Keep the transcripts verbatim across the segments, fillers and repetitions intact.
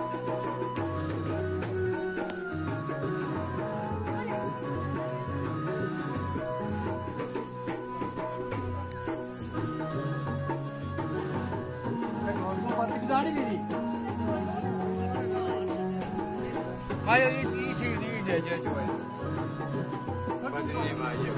还有一一起一点就就会，我这里嘛有。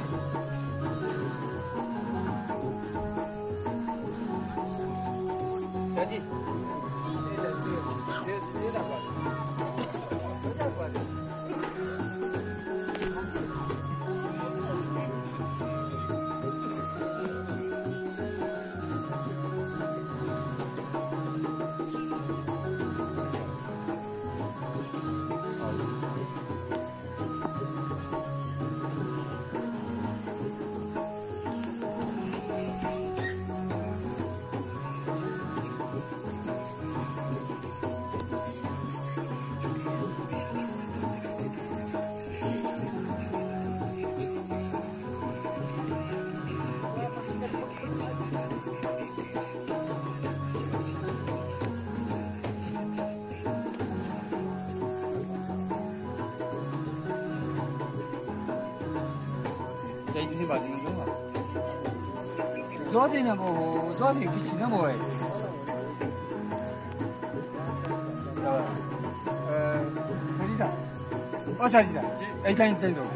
小弟，这这这这两个，这两个。这已经把这个用了，昨天那不，昨天比今天不哎，知道吧？呃，小鸡蛋，哦，小鸡蛋，哎，等等等。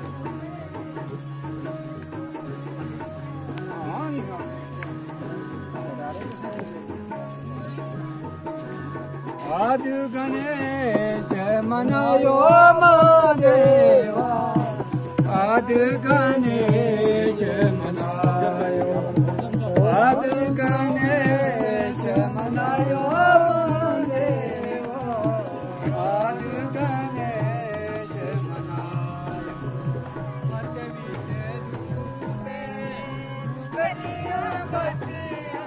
啊，你看。आदि गणेश मनायो महादेवा आदि गणेश मनायो आदि गणेश मनायो महादेवा आदि गणेश मनायो मत विचे रूपे करिया बचिया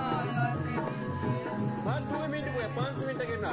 पाँच मिनट हुए पाँच मिनट गिरना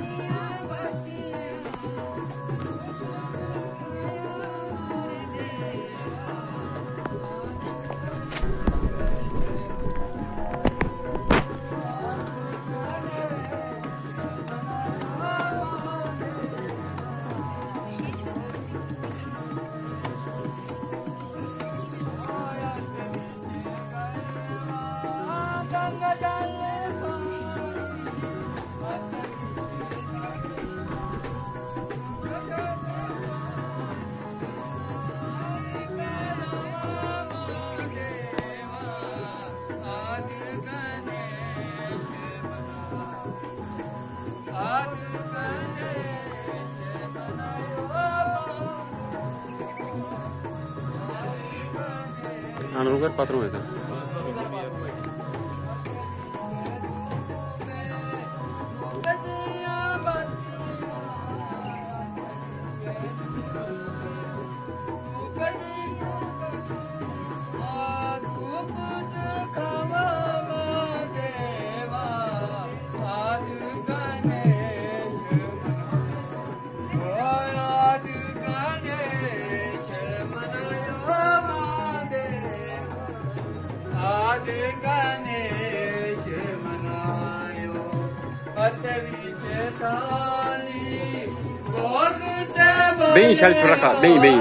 Anu lugar patrão itu. Bem, já para cá, bem, bem.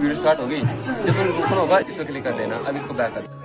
Video start होगी, जब ओपन होगा इस पर क्लिक कर देना। अब इसको बैक कर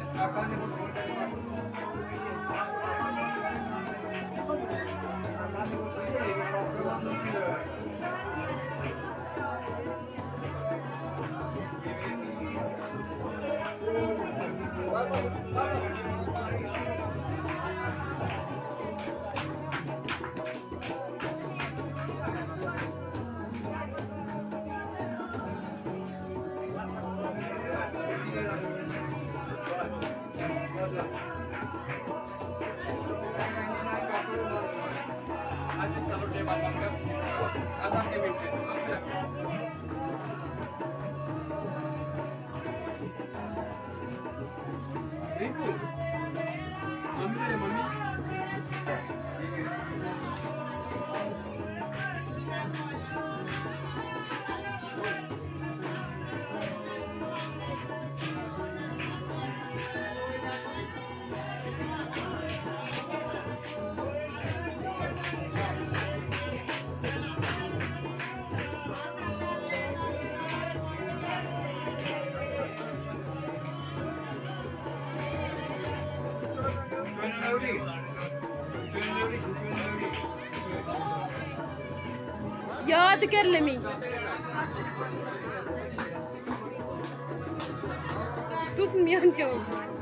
याद कर ले मी तुस मियान चो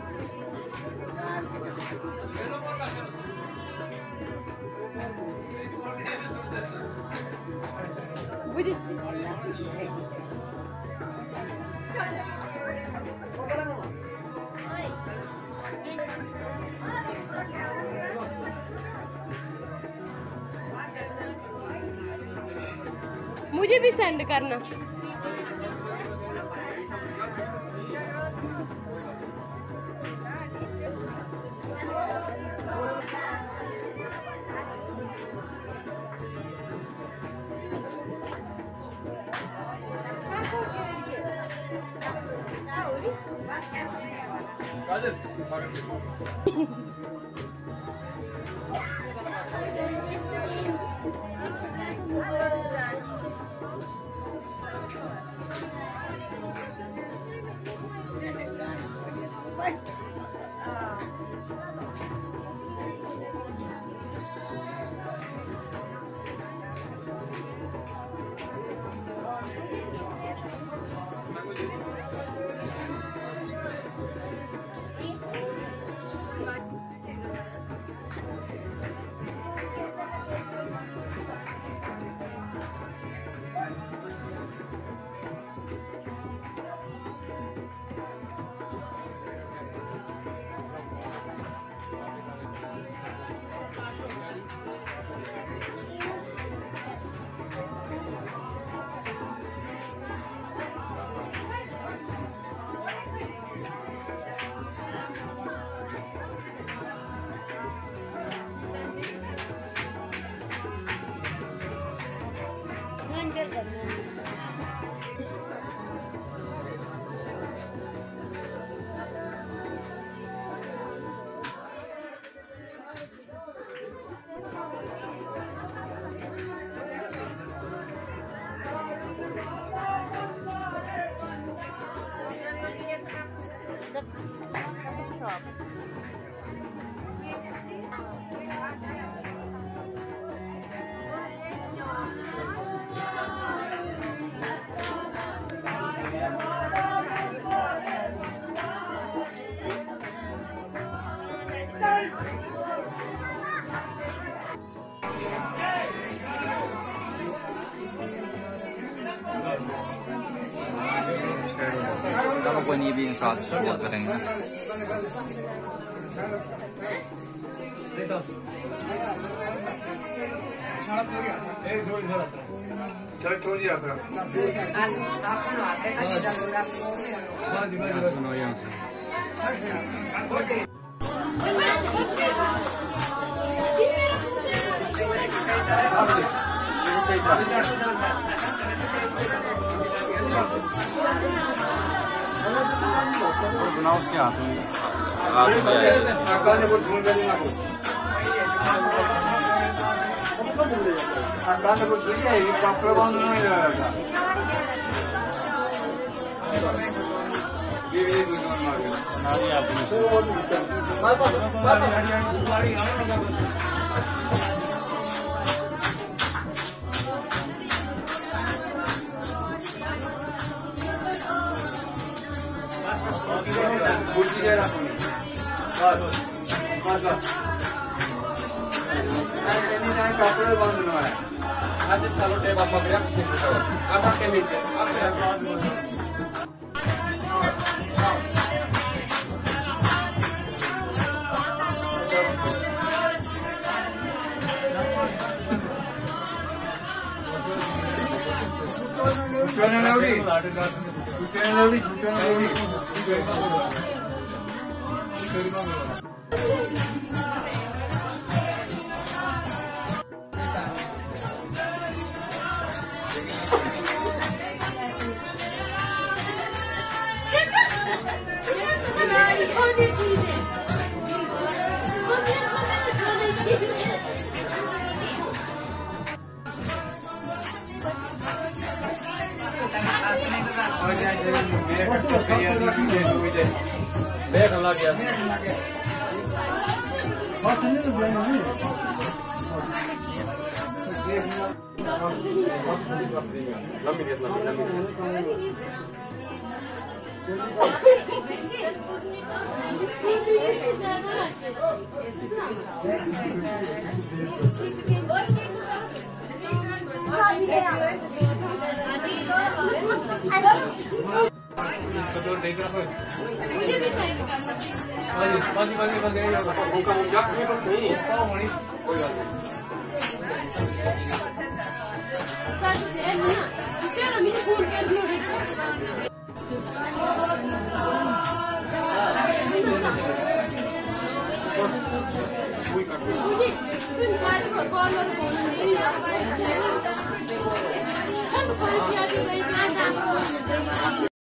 बुझी मुझे भी सेंड करना। चलो कोई नहीं, भी साथ सपोर्ट करेंगे। बनाओ उसके हाथ में ये भी दुकान मार के नारी आपकी कुर्सी दे रहा हूँ बस बस बस नहीं नहीं कपड़े बांध लो है आज सालों टेप आप पकड़े आप आधा के नीचे सूचना लाउडी सूचना लाउडी सूचना लाउडी देख ला गया लंबी देख लंबी लंबी मुझे भी सेंड करना। बाजी बाजी बाजी उनका मुझे नहीं बस नहीं पाओ मणि कोई बात नहीं चलो मुझे फोन कर दियो मुझे तुम शायद कॉल और फोन नहीं लगा है हम फोन किया तो नहीं